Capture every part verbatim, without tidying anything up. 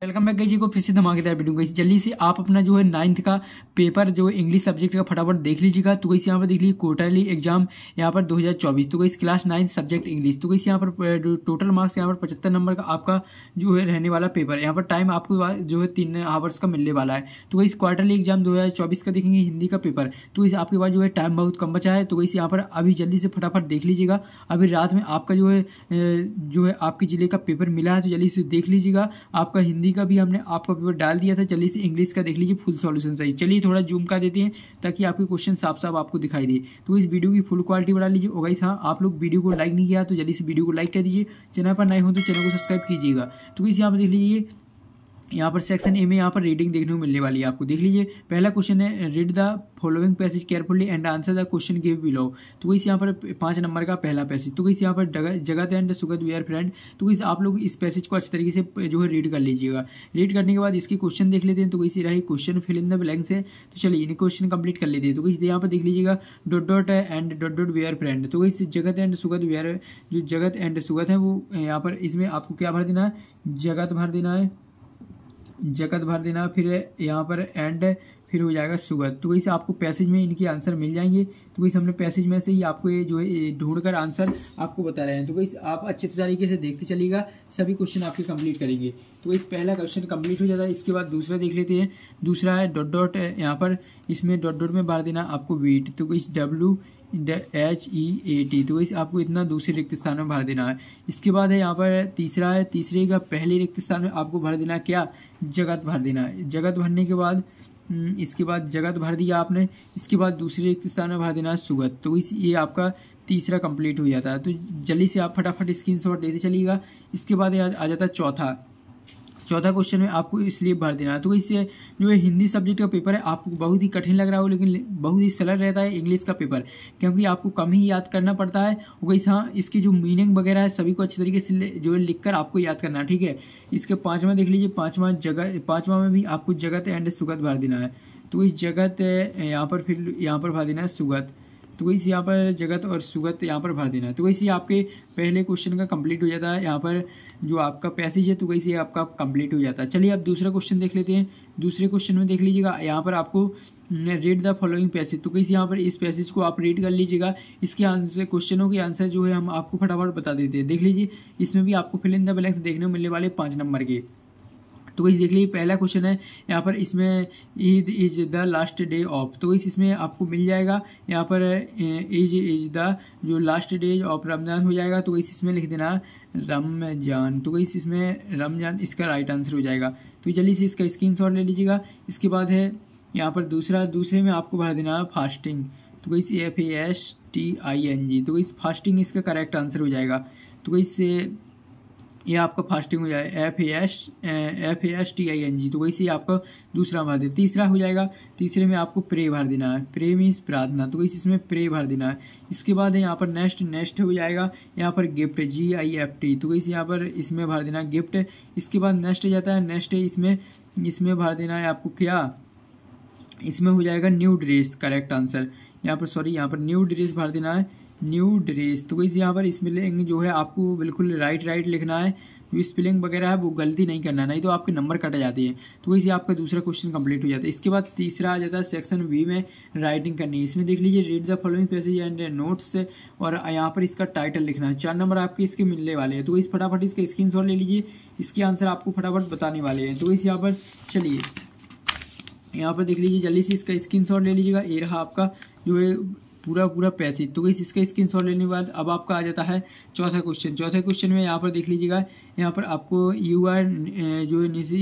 Welcome back जी को फिर से धमाकेदार वीडियो। गाइस जल्दी से आप अपना जो है नाइन्थ का पेपर जो है इंग्लिश सब्जेक्ट का फटाफट देख लीजिएगा। तो गाइस यहाँ पर देख लीजिए क्वार्टरली एग्जाम यहाँ पर दो हज़ार चौबीस। तो guys class ninth subject English. तो गाइस यहाँ पर टोटल मार्क्स यहाँ पर पचहत्तर नंबर का आपका जो है रहने वाला पेपर। यहाँ पर टाइम आपको जो है तीन आवर्स का मिलने वाला है। तो गाइस क्वार्टरली एग्जाम दो हज़ार चौबीस का देखेंगे हिंदी का पेपर। तो गाइस आपके पास जो है टाइम बहुत कम बचा है। तो गाइस यहाँ पर अभी जल्दी से फटाफट देख लीजिएगा। अभी रात में आपका जो है जो है आपके जिले का पेपर मिला है, तो जल्दी से देख लीजिएगा। आपका हिंदी का भी हमने आपका पेपर डाल दिया था, चलिए से इंग्लिश का देख लीजिए फुल सॉल्यूशन सही। चलिए थोड़ा जूम कर देते हैं ताकि आपके क्वेश्चन साफ साफ आपको दिखाई दे। तो इस वीडियो की फुल क्वालिटी बढ़ा लीजिए। और गाइस हाँ, आप लोग वीडियो को लाइक नहीं किया तो जल्दी से वीडियो को लाइक कर दीजिए। चैनल पर नए हो तो चैनल को सब्सक्राइब कीजिएगा। तो गाइस यहाँ पर देख लीजिए, यहाँ पर सेक्शन ए में यहाँ पर रीडिंग देखने को मिलने वाली है आपको। देख लीजिए पहला क्वेश्चन है, read the following passage carefully and answer the question give below. तो इस यहाँ पर पांच नंबर का पहला पैसेज। तो इस यहाँ पर Jagat and Sugat we are friend. तो इस आप लोग इस पैसेज को अच्छी तरीके से जो है रीड कर लीजिएगा। रीड करने के बाद इसके क्वेश्चन देख लेते हैं। तो इसी रही question fill in the blanks है। तो चलिए इन क्वेश्चन कंप्लीट कर लेते हैं। तो इस यहाँ पर देख लीजिएगा dot dot and dot dot we are friend. तो इस जगत एंड सुगत वी आर, जो जगत एंड सुगत है वो यहाँ पर इसमें आपको क्या भर देना है, जगत भर देना है, जगत भर देना, फिर यहाँ पर एंड फिर हो जाएगा सुगत। तो वैसे आपको पैसेज में इनके आंसर मिल जाएंगे। तो वैसे हमने पैसेज में से ही आपको ये जो है ढूंढकर आंसर आपको बता रहे हैं। तो वैसे आप अच्छे तरीके से देखते चलिएगा, सभी क्वेश्चन आपके कंप्लीट करेंगे। तो इस पहला क्वेश्चन कंप्लीट हो जाता है। इसके बाद दूसरा देख लेते हैं। दूसरा है डॉट डॉट, यहाँ पर इसमें डॉट डॉट में भर देना आपको वीट। तो इस W H E A T. तो इस आपको इतना दूसरे रिक्त स्थान में भर देना है। इसके बाद है यहाँ पर तीसरा है, तीसरे का पहले रिक्त स्थान में आपको भर देना क्या, जगत भर देना है। जगत भरने के बाद इसके बाद जगत भर दिया आपने। इसके बाद दूसरे रिक्त स्थान में भर देना है सुगत। तो इस ये आपका तीसरा कंप्लीट हो जाता है। तो जल्दी से आप फटाफट स्क्रीनशॉट लेते चलिएगा। इसके बाद आ जाता है चौथा। चौथा क्वेश्चन में आपको इसलिए भर देना है। तो इससे जो है हिंदी सब्जेक्ट का पेपर है, आपको बहुत ही कठिन लग रहा हो लेकिन बहुत ही सरल रहता है इंग्लिश का पेपर, क्योंकि आपको कम ही याद करना पड़ता है। और वैसे हाँ, इसकी जो मीनिंग वगैरह है सभी को अच्छी तरीके से जो है लिखकर आपको याद करना है, ठीक है। इसके पांचवा देख लीजिए, पांचवा जगह, पांचवा में भी आपको जगत एंड सुगत भर देना है। तो इस जगत यहाँ पर फिर यहाँ पर भर देना है सुगत। तो इस यहाँ पर जगत और सुगत यहाँ पर भर देना है। तो वैसे आपके पहले क्वेश्चन का कंप्लीट हो जाता है। यहाँ पर जो आपका पैसेज है तो वैसे आपका कंप्लीट हो जाता है। चलिए अब दूसरा क्वेश्चन देख लेते हैं। दूसरे क्वेश्चन में देख लीजिएगा, यहाँ पर आपको रीड द फॉलोइंग पैसेज। तो कैसे यहाँ पर इस पैसेज को आप रीड कर लीजिएगा। इसके आंसर, क्वेश्चनों के आंसर जो है हम आपको फटाफट बता देते हैं। देख लीजिए इसमें भी आपको फिल इन द ब्लैंक्स देखने को मिलने वाले पाँच नंबर के। तो वैसे देख लीजिए पहला क्वेश्चन है यहाँ पर, इसमें Eid is the last day of. तो इस इसमें आपको मिल जाएगा यहाँ पर ईद इज द जो लास्ट डे ऑफ रमजान हो जाएगा। तो इस इसमें लिख देना रमजान। तो इस इसमें रमजान इसका राइट आंसर हो जाएगा। तो जल्दी से इसका स्क्रीनशॉट ले लीजिएगा। इसके बाद है यहाँ पर दूसरा, दूसरे में आपको भर देना फास्टिंग। तो इस F A S T I N G. तो इस फास्टिंग इसका करेक्ट आंसर हो जाएगा। तो इससे ये आपका फास्टिंग हो जाएगा F A S F A S T I N G. तो वैसे ही आपका दूसरा भर दे। तीसरा हो जाएगा, तीसरे में आपको प्रे भर देना है। प्रे मीन्स प्रार्थना। तो वैसे इसमें प्रे भर देना है। इसके बाद है यहाँ पर नेक्स्ट, नेक्स्ट हो जाएगा यहाँ पर gift, G I F T. तो वैसे यहाँ पर इसमें भर देना गिफ्ट। इसके बाद नेक्स्ट जाता है, नेक्स्ट है इसमें इसमें भर देना है आपको क्या, इसमें हो जाएगा न्यू ड्रेस करेक्ट आंसर। यहाँ पर सॉरी यहाँ पर न्यू ड्रेस भर देना है, न्यू ड्रेस। तो इस यहाँ पर स्पेलिंग जो है आपको बिल्कुल राइट राइट लिखना है। जो स्पेलिंग वगैरह है वो गलती नहीं करना, नहीं तो आपके नंबर कट जाते हैं। तो इसी आपका दूसरा क्वेश्चन कंप्लीट हो जाता है। इसके बाद तीसरा आ जाता है सेक्शन बी में राइटिंग करनी है। इसमें देख लीजिए read the following passage and notes, और यहाँ पर इसका टाइटल लिखना है। चार नंबर आपके इसके मिलने वाले हैं। तो इस फटाफट इसका स्क्रीनशॉट ले लीजिए। इसके आंसर आपको फटाफट बताने वाले हैं। तो इस यहाँ पर चलिए यहाँ पर देख लीजिए, जल्दी से इसका स्क्रीनशॉट ले लीजिएगा। ये रहा आपका जो है पूरा पूरा पैसेज। तो इस इसका स्क्रीनशॉट लेने के बाद अब आपका आ जाता है चौथा क्वेश्चन। चौथे क्वेश्चन में यहाँ पर देख लीजिएगा, यहाँ पर आपको यू आर जो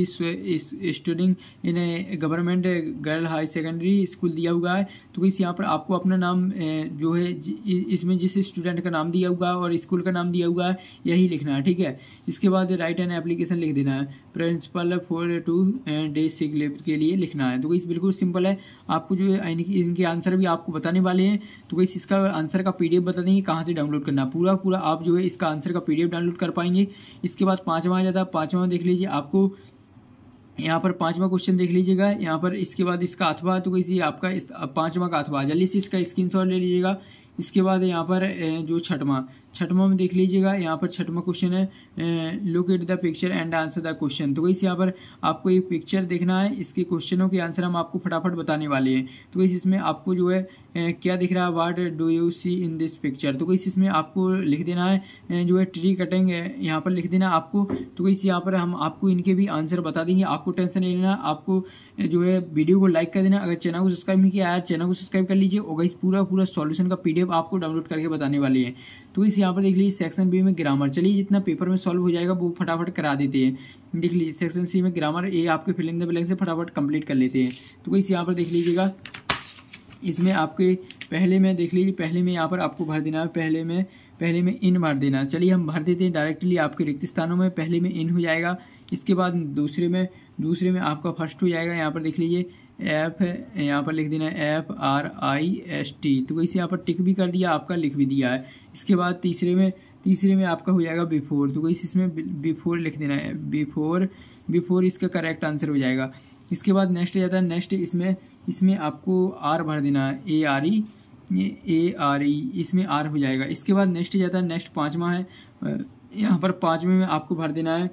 निजी studying in government girl high secondary school दिया हुआ है। तो इस यहाँ पर आपको अपना नाम जो है इसमें जिस स्टूडेंट का नाम दिया हुआ है और स्कूल का नाम दिया हुआ है यही लिखना है, ठीक है। इसके बाद राइट एन एप्लीकेशन लिख देना है। Principal for two days sick leave के लिए लिखना है। तो इस बिल्कुल सिंपल है। आपको जो है इनके आंसर भी आपको बताने वाले हैं। तो इस इसका आंसर का पीडीएफ बता देंगे कहाँ से डाउनलोड करना, पूरा पूरा आप जो है इसका आंसर का पीडीएफ डाउनलोड कर पाएंगे। इसके बाद पांचवा आ जाता है। पांचवा देख लीजिए आपको यहाँ पर पांचवा क्वेश्चन देख लीजिएगा। यहाँ पर इसके बाद इसका अथवा, तो इसी आपका पांचवा का अथवा, जल्दी से इसका स्क्रीनशॉट ले लीजिएगा। इसके बाद यहाँ पर जो छठवां, छठवां में देख लीजिएगा, यहाँ पर छठवां क्वेश्चन है look at the picture and answer the question. तो वैसे यहाँ पर आपको एक पिक्चर देखना है, इसके क्वेश्चनों के आंसर हम आपको फटाफट बताने वाले हैं। तो वैसे इसमें आपको जो है ए, क्या दिख रहा है, what do you see in this picture. तो वैसे इसमें आपको लिख देना है ए, जो है ट्री कटिंग यहाँ पर लिख देना आपको। तो वैसे यहाँ पर हम आपको इनके भी आंसर बता देंगे, आपको टेंशन नहीं लेना। आपको जो है वीडियो को लाइक कर देना, अगर चैनल को सब्सक्राइब नहीं किया है चैनल को सब्सक्राइब कर लीजिए। और गाइस पूरा पूरा सॉल्यूशन का पीडीएफ आपको डाउनलोड करके बताने वाली है। तो इस यहाँ पर देख लीजिए सेक्शन बी में ग्रामर, चलिए जितना पेपर में सॉल्व हो जाएगा वो फटाफट करा देते हैं। देख लीजिए सेक्शन सी में ग्रामर, ये आपके फिल इन द ब्लैंक से फटाफट कंप्लीट कर लेते हैं। तो इस यहाँ पर देख लीजिएगा, इसमें आपके पहले में देख लीजिए, पहले में यहाँ पर आपको भर देना है, पहले में पहले में इन भर देना। चलिए हम भर देते हैं डायरेक्टली आपके रिक्त स्थानों में, पहले में इन हो जाएगा। इसके बाद दूसरे में दूसरे में आपका फर्स्ट हो जाएगा, यहाँ पर देख लीजिए एफ है, यहाँ पर लिख देना है F R I S T. तो वैसे यहाँ पर टिक भी कर दिया, आपका लिख भी दिया है। इसके बाद तीसरे में तीसरे में आपका हो जाएगा बिफोर। तो वैसे इसमें बिफोर लिख देना है, बिफोर बिफोर इसका करेक्ट आंसर हो जाएगा। इसके बाद नेक्स्ट जाता है, नेक्स्ट इसमें इसमें आपको आर भर देना है, A R E A R E इसमें आर हो जाएगा। इसके बाद नेक्स्ट जाता है, नेक्स्ट पाँचवा है, यहाँ पर पाँचवें में आपको भर देना है,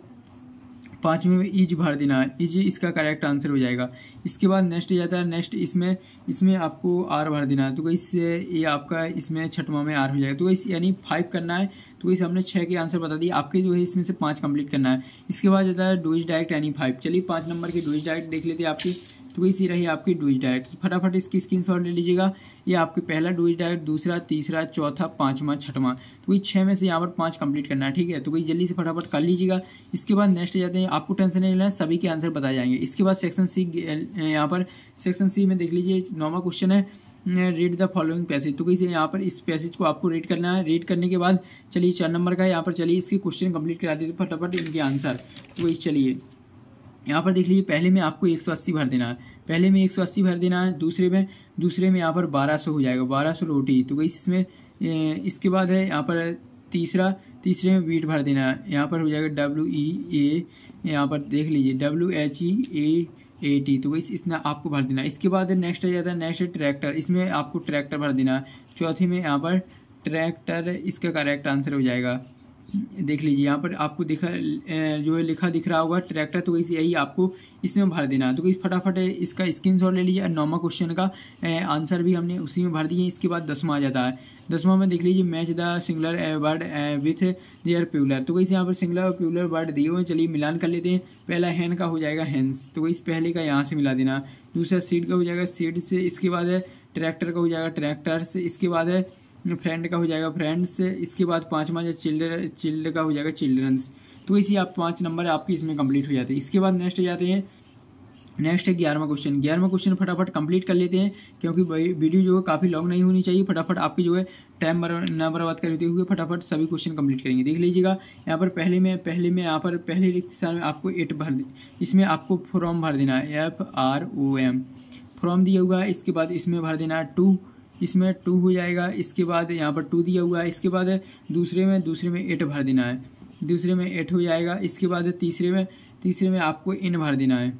पाँचवें में इज भर देना है, इज इसका करेक्ट आंसर हो जाएगा। इसके बाद नेक्स्ट जाता है, नेक्स्ट इसमें इसमें आपको आर भर देना है। तो इससे ये आपका इसमें छठवां में आर हो जाएगा। तो इस यानी फाइव करना है। तो इस हमने छः के आंसर बता दिए, आपके जो है इसमें से पाँच कंप्लीट करना है। इसके बाद जाता है डुइज डायरेक्ट यानी फाइव। चलिए पाँच नंबर की डुइज डायरेक्ट देख लेते हैं आपकी। तो इसी रही आपकी डुइज डायरेक्ट, फटाफट इसकी स्क्रीनशॉट ले लीजिएगा। ये आपके पहला डुइज डायरेक्ट, दूसरा, तीसरा, चौथा, पांचवा, छठवां। तो वही छः में से यहाँ पर पांच कंप्लीट करना है, ठीक है। तो वही जल्दी से फटाफट कर लीजिएगा। इसके बाद नेक्स्ट जाते हैं, आपको टेंशन नहीं लेना है, सभी के आंसर बताए जाएंगे। इसके बाद सेक्शन सी, यहाँ पर सेक्शन सी में देख लीजिए नौवां क्वेश्चन है रीड द फॉलोइंग पैसेज। तो कैसे यहाँ पर इस पैसेज को आपको रीड करना है। रीड करने के बाद चलिए चार नंबर का यहाँ पर चलिए इसके क्वेश्चन कंप्लीट करा देते फटाफट इनके आंसर। तो वही चलिए यहाँ पर देख लीजिए, पहले में आपको एक सौ अस्सी भर देना है, पहले में एक सौ अस्सी भर देना है। दूसरे में दूसरे में यहाँ पर बारह सौ हो जाएगा, बारह सौ रोटी। तो वही इसमें इसके बाद है यहाँ पर तीसरा, तीसरे में वीट भर देना है, यहाँ पर हो जाएगा डब्ल्यू ई ए, यहाँ पर देख लीजिए W H E A A T. तो वही इतना आपको भर देना है। इसके बाद नेक्स्ट आ जाता है, नेक्स्ट ट्रैक्टर, इसमें आपको ट्रैक्टर भर देना है। चौथे में यहाँ पर ट्रैक्टर, इसका करेक्ट आंसर हो जाएगा। देख लीजिए यहाँ पर आपको दिखा जो है लिखा दिख रहा होगा ट्रैक्टर। तो वैसे यही आपको इसमें भर देना है। तो इस फटाफट इसका स्क्रीनशॉट ले लीजिए। नौवां क्वेश्चन का आंसर भी हमने उसी में भर दिए। इसके बाद दसवां आ जाता है, दसवां में देख लीजिए match the singular word with their plural. तो वैसे यहाँ पर सिंगुलर और प्लूरल वर्ड दिए हुए, चलिए मिलान कर लेते हैं। पहला हैन का हो जाएगा हैंस, तो इस पहले का यहाँ से मिला देना। दूसरा सीड का हो जाएगा सीड से। इसके बाद है ट्रैक्टर का हो जाएगा ट्रैक्टर से। इसके बाद है फ्रेंड का हो जाएगा फ्रेंड्स। इसके बाद पांचवा जो चिल्ड्रन चिल्ड का हो जाएगा चिल्ड्रंस। तो इसी आप पांच नंबर आपके इसमें कंप्लीट हो जाते हैं। इसके बाद नेक्स्ट जाते हैं, नेक्स्ट है ग्यारहवां क्वेश्चन। ग्यारहवां क्वेश्चन फटाफट कंप्लीट कर लेते हैं, क्योंकि वीडियो जो है काफ़ी लॉन्ग नहीं होनी चाहिए। फटाफट आपकी जो है टाइम ना बर्बाद करते हुए फटाफट सभी क्वेश्चन कंप्लीट करेंगे। देख लीजिएगा यहाँ पर पहले में पहले में यहाँ पर पहले रिक्त स्थान में आपको एट भर दे, इसमें आपको फ्रॉम भर देना है, F R O M from दिया हुआ है। इसके बाद इसमें भर देना है टू, इसमें टू हो जाएगा। इसके बाद यहाँ पर टू दिया हुआ है। इसके बाद दूसरे में दूसरे में एट भर देना है, दूसरे में एट हो जाएगा। इसके बाद तीसरे में तीसरे में आपको इन भर देना है,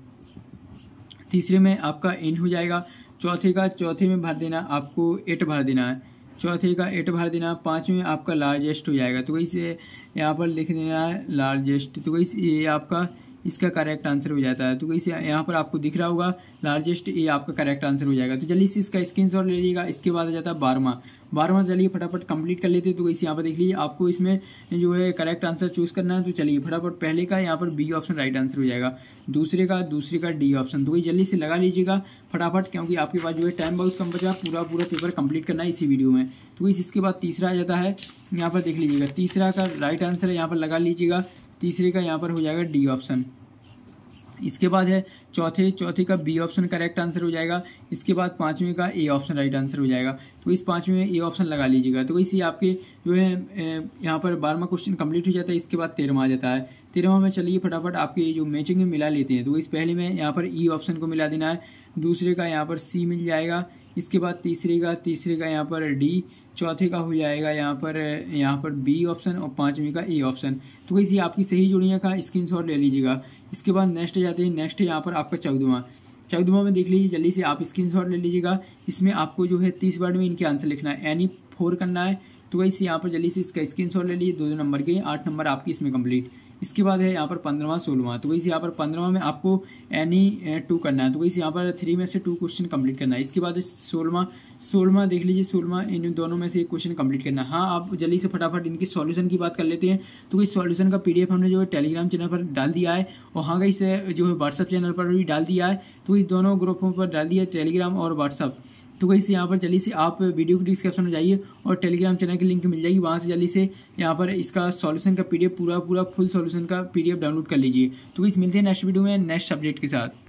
तीसरे में आपका इन हो जाएगा। चौथे का चौथे में भर देना आपको एट भर देना है, चौथे का एट भर देना। पाँचवें आपका लार्जेस्ट हो जाएगा। तो वैसे यहाँ पर लिख देना है लार्जेस्ट। तो वैसे ये आपका इसका करेक्ट आंसर हो जाता है। तो वैसे यहाँ पर आपको दिख रहा होगा लार्जेस्ट, ये आपका करेक्ट आंसर हो जाएगा। तो जल्दी से इसका स्क्रीनशॉट ले लीजिएगा। इसके बाद आ जाता है बारहवां, बारहवां चलिए फटाफट कंप्लीट कर लेते हैं। तो वैसे यहाँ पर देख लीजिए आपको इसमें जो है करेक्ट आंसर चूज करना है। तो चलिए फटाफट पहले का यहाँ पर बी ऑप्शन राइट आंसर हो जाएगा, दूसरे का दूसरे का डी ऑप्शन। तो वही जल्दी से लगा लीजिएगा फटाफट, क्योंकि आपके पास जो है टाइम बहुत कम बचा, पूरा पूरा पेपर कंप्लीट करना है इसी वीडियो में। तो इसके बाद तीसरा आ जाता है, यहाँ पर देख लीजिएगा तीसरा का राइट आंसर है, यहाँ पर लगा लीजिएगा। तीसरे का यहाँ पर हो जाएगा डी ऑप्शन। इसके बाद है चौथे चौथे का बी ऑप्शन करेक्ट आंसर हो जाएगा। इसके बाद पांचवें का ए ऑप्शन राइट आंसर हो जाएगा। तो इस पांचवें में ए ऑप्शन लगा लीजिएगा। तो वैसे आपके जो है यहाँ पर बारहवां क्वेश्चन कंप्लीट हो जाता है। इसके बाद तेरहवां आ जाता है। तेरहवां में चलिए फटाफट आपके जो मैचिंग में मिला लेते हैं। तो इस पहले में यहाँ पर ई ऑप्शन को मिला देना है, दूसरे का यहाँ पर सी मिल जाएगा। इसके बाद तीसरे का तीसरे का यहाँ पर डी, चौथे का हो जाएगा यहाँ पर यहाँ पर बी ऑप्शन और पांचवें का ए ऑप्शन। तो वैसे आपकी सही जोड़ियाँ का स्क्रीनशॉट ले लीजिएगा। इसके बाद नेक्स्ट जाते हैं, नेक्स्ट यहाँ पर आपका चौदहवां, चौदहवां में देख लीजिए जल्दी से आप स्क्रीनशॉट ले लीजिएगा। इसमें आपको जो है तीस वर्ड में इनके आंसर लिखना है, यानी फोर करना है। तो तो गाइस यहाँ पर जल्दी से इसका स्क्रीनशॉट ले लीजिए, दो दो नंबर के, आठ नंबर आपकी इसमें कंप्लीट। इसके बाद है यहाँ पर पंद्रहवां सोलहवां। तो गाइस यहाँ पर पंद्रहवां में आपको एनी टू करना है। तो गाइस यहाँ पर थ्री में से टू क्वेश्चन कंप्लीट करना है। इसके बाद सोलहवां सोलहवां देख लीजिए, सोलहवां इन दोनों में से एक क्वेश्चन कंप्लीट करना है। हाँ, आप जल्दी से फटाफट इनकी सॉल्यूशन की बात कर लेते हैं। तो इस सॉल्यूशन का पीडीएफ हमने जो है टेलीग्राम चैनल पर डाल दिया है, और हाँ गाइस जो है व्हाट्सअप चैनल पर भी डाल दिया है। तो इस दोनों ग्रुपों पर डाल दिया है, टेलीग्राम और व्हाट्सअप। तो गाइस यहाँ पर जल्दी से आप वीडियो के डिस्क्रिप्शन में जाइए और टेलीग्राम चैनल की लिंक मिल जाएगी, वहाँ से जल्दी से यहाँ पर इसका सॉल्यूशन का पीडीएफ पूरा पूरा फुल सॉल्यूशन का पीडीएफ डाउनलोड कर लीजिए। तो गाइस मिलते हैं नेक्स्ट वीडियो में नेक्स्ट सब्जेक्ट के साथ।